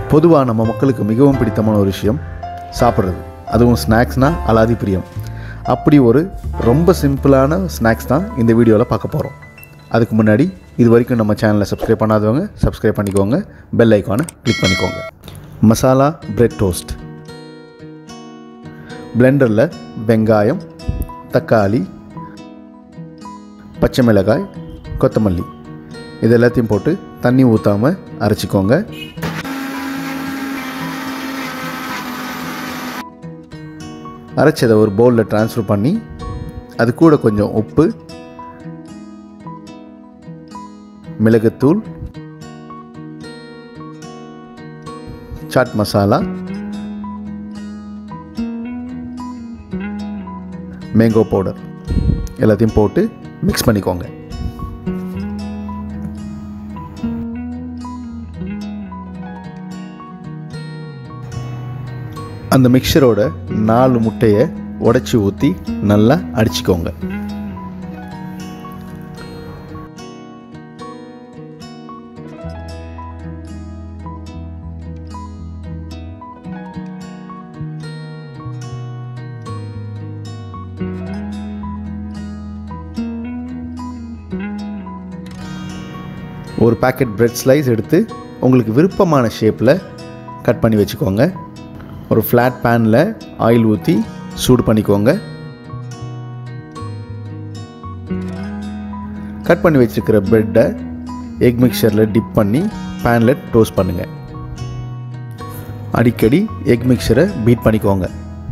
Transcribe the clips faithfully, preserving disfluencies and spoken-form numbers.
பொதுவாக நம்ம மக்களுக்கு மிகவும் பிடித்தமான ஒரு விஷயம் சாப்பிட்றது, அதுவும் ஸ்நாக்ஸ்னால் அலாதி பிரியம். அப்படி ஒரு ரொம்ப சிம்பிளான ஸ்நாக்ஸ் தான் இந்த வீடியோவில் பார்க்க போகிறோம். அதுக்கு முன்னாடி இது வரைக்கும் நம்ம சேனலை சப்ஸ்கிரைப் பண்ணாதவங்க சப்ஸ்கிரைப் பண்ணிக்கோங்க, பெல் ஐக்கானை கிளிக் பண்ணிக்கோங்க. Masala bread toast. பிளெண்டரில் வெங்காயம், தக்காளி, பச்சை மிளகாய், கொத்தமல்லி இது எல்லாத்தையும் போட்டு தண்ணி ஊற்றாமல் அரைச்சிக்கோங்க. அரைச்சதை ஒரு பவுலில் ட்ரான்ஸ்ஃபர் பண்ணி அது கூட கொஞ்சம் உப்பு, மிளகுத்தூள், சாட் மசாலா, மேங்கோ பவுடர் எல்லாத்தையும் போட்டு மிக்ஸ் பண்ணிக்கோங்க. அந்த மிக்சரோட நாலு முட்டையை உடைச்சி ஊற்றி நல்லா அடிச்சுக்கோங்க. ஒரு பேக்கெட் பிரெட் ஸ்லைஸ் எடுத்து உங்களுக்கு விருப்பமான ஷேப்பில் கட் பண்ணி வச்சுக்கோங்க. ஒரு ஃப்ளாட் பேனில் ஆயில் ஊற்றி சூடு பண்ணிக்கோங்க. கட் பண்ணி வச்சுருக்கிற பிரெட்டை எக் மிக்சரில் டிப் பண்ணி பேனில் டோஸ்ட் பண்ணுங்கள். அடிக்கடி எக் மிக்சரை பீட் பண்ணிக்கோங்க.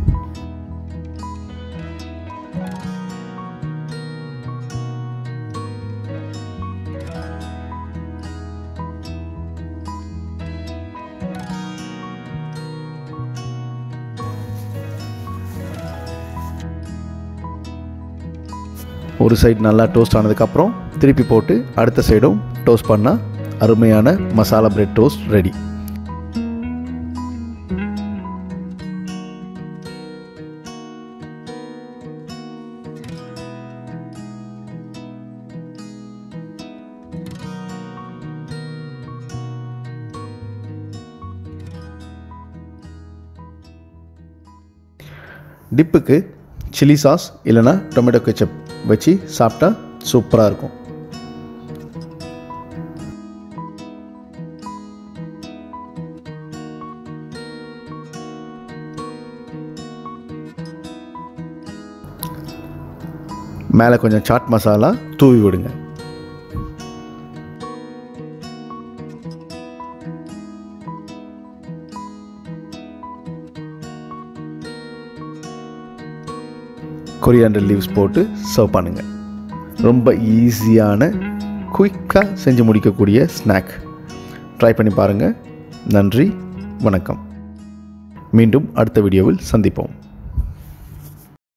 ஒரு சைடு நல்லா டோஸ்ட் ஆனதுக்கப்புறம் திருப்பி போட்டு அடுத்த சைடும் டோஸ்ட் பண்ணால் அருமையான மசாலா பிரெட் டோஸ்ட் ரெடி. டிப்புக்கு சில்லி சாஸ் இல்லைனா டொமேட்டோ கெச்சப் வச்சு சாப்பிட்டா சூப்பராக இருக்கும். மேலே கொஞ்சம் சாட் மசாலா தூவி விடுங்க. கொரியாண்டர் லீவ்ஸ் போட்டு சர்வ் பண்ணுங்கள். ரொம்ப ஈஸியான குயிக்காக செஞ்சு முடிக்கக்கூடிய ஸ்நாக். ட்ரை பண்ணி பாருங்கள். நன்றி, வணக்கம். மீண்டும் அடுத்த வீடியோவில் சந்திப்போம்.